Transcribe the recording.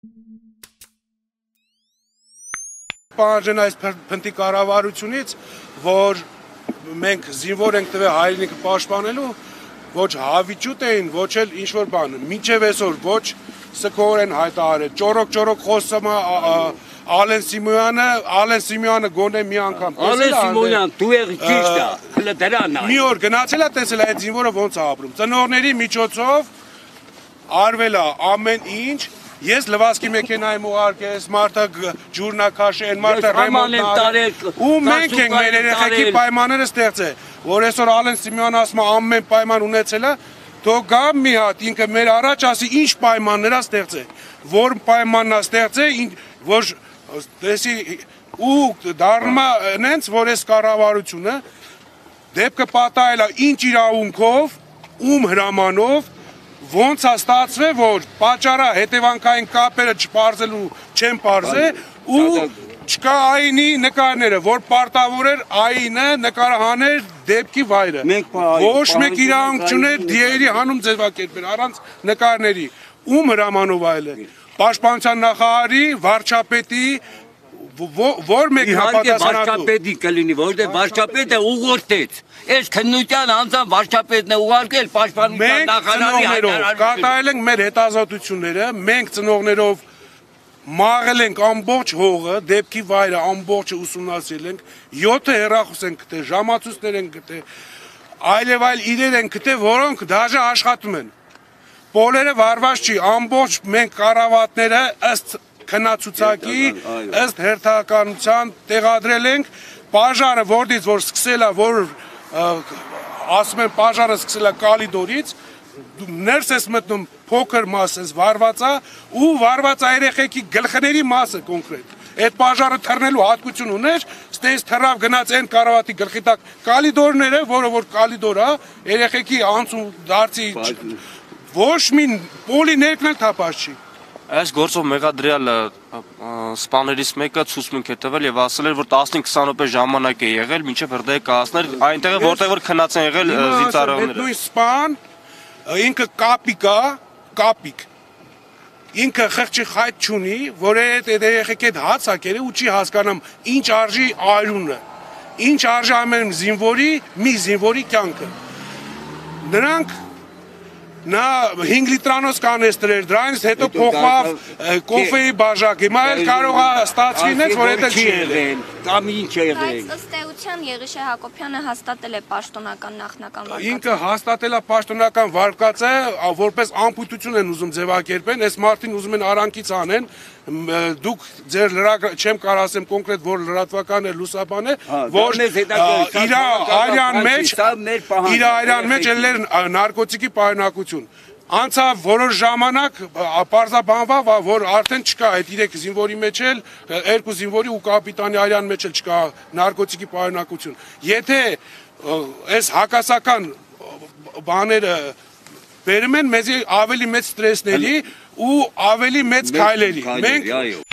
Պահանջեն այս փնտի կառավարությունից, որ մենք զինվոր ենք տվել հայրենիքը պաշտպանելու, ոչ հավիճուտ էին, ոչ էլ ինչ-որ բան, մինչև այսօր ոչ սքորեն հայտարարել, ճորոք խոսում Ալեն Սիմոյանը գոնե մի անգամ Ալեն Սիմոյան, դու եղի ճիշտ է, հլը դրան մի օր գնացել է տեսել այդ զինվորը ոնց է ապրում, ծնողների միջոցով արվել է ամեն ինչ, ես լվասկի մեքենայում ուղարկես, մարդը ջուրնակաշ են, մարդը ռեմոնտ ու մենք ենք մեր երեխեքի պայմանները ստեղծել, որ այսօր Ալեն Սիմոյանը ասում է ամեն պայման ունեցել է, թող գա մի հատ ինքը մեր առաջ ասի ինչ պայմաններ է ստեղծել, որ պայմանն է ստեղծել, որ տեսի ու դառնում է նենց, որ այս կառավարությունը դեպքը պատահել է ինչ իրավունքով, ում հրամանով, ոնց է ստացվել, որ պատճառը հետևանքային կապերը չպարզելու չեն պարզել ու չկա այնի նկարները, որ պարտավոր էր այնը նկարահանել դեպքի վայրը։ Ոչ մեկ իրավունք չուներ դիերի հանում ձևակերպել առանց նկարների։ Ում հրամանով այլ է։ Պաշտպանության նախարարի, վարչապետի, որ մեկ պատասխանատու։ Վարչապետի կլինի, որտեղ վարչապետը ուղղորդեց։ Այս քննության անձամբ վարչապետն է ուղարկել պաշտպանության նախարարի հայտարարությունը։ Կատարել ենք մեր հետազոտությունները, մենք ծնողներով մաղել ենք ամբողջ հողը, դեպքի վայրը ամբողջը ուսումնասիրել ենք, 7 հեռախոս ենք գտել, ժամացույցներ ենք գտել, այլ իրեր ենք գտել, որոնք դաժե աշխատում են։ Բոլորը վարված չի, ամբողջ մենք կառավատները ըստ քննացուցակի, ըստ հերթականության տեղադրել ենք, պաժարը որտից որ սկսել է, որ ասում են պաժարը սկսել է Կալիդորից, ներս ես մտնում փոքր մասը վարված է ու վարված է երեխեքի գլխների մասը կոնկրետ։ Այդ պաժարը թռնելու հատկություն ուներ, ստես թռավ գնաց այն կառավատի գլխի տակ Կալիդորները, որը որ Կալիդոր է, երեխեքի անցու դարձի ոչ մի պոլի ներքնել թափած չի։ Այս գործով մեղադրյալ սպաներից մեկը ցուցմունք է տվել եւ ասել էր, որ 15-20 րոպե ժամանակ է եղել, մինչեւ հրդեհը կհասներ այնտեղ, որտեղ որ քնած են եղել զինծառայողները։ Նույն սպան ինքը կապիկ, ինքը խղճի խայտ չունի, որ այդ երեխեքի հետ հաց ակել է ու չի հասկանում ինչ արժի այրունը, ինչ արժի ամեն մի զինվորի կյանքը։ Նրանք նա 5 լիտրանոց կանեստր էր, դրանից հետո փոխավ կոֆեի բաժակ, հիմա էլ կարող է ստացվի նենց, որ դա չի եղել, կամ ինչ է եղել։ Բայց ըստ էության Եղիշե Հակոբյանը հաստատել է պաշտոնական նախնական վարկածը։ Ինքը հաստատել է պաշտոնական վարկածը, որպես անպուտություն են ուզում ձևակերպեն, այս մարդին ուզում են արանքից անեն, դուք ձեր չեմ կարող ասեմ կոնկրետ որ լրատվական է լուսաբան է, որ իր այրան մեջ էլ նարկոտիկի պարունակություն։ Անցավ որոշ ժամանակ պարզաբանվավ, որ արդեն չկա այդ 3 զինվորի մեջ էլ, 2 զինվորի ու կապիտանի այրան մեջ էլ չկա նարկոտիկի պարունակություն։ Եթե այս հակասական բաները բերում են մեզ ավելի մեծ ստրեսների ու ավելի մեծ քայլերի։ Մենք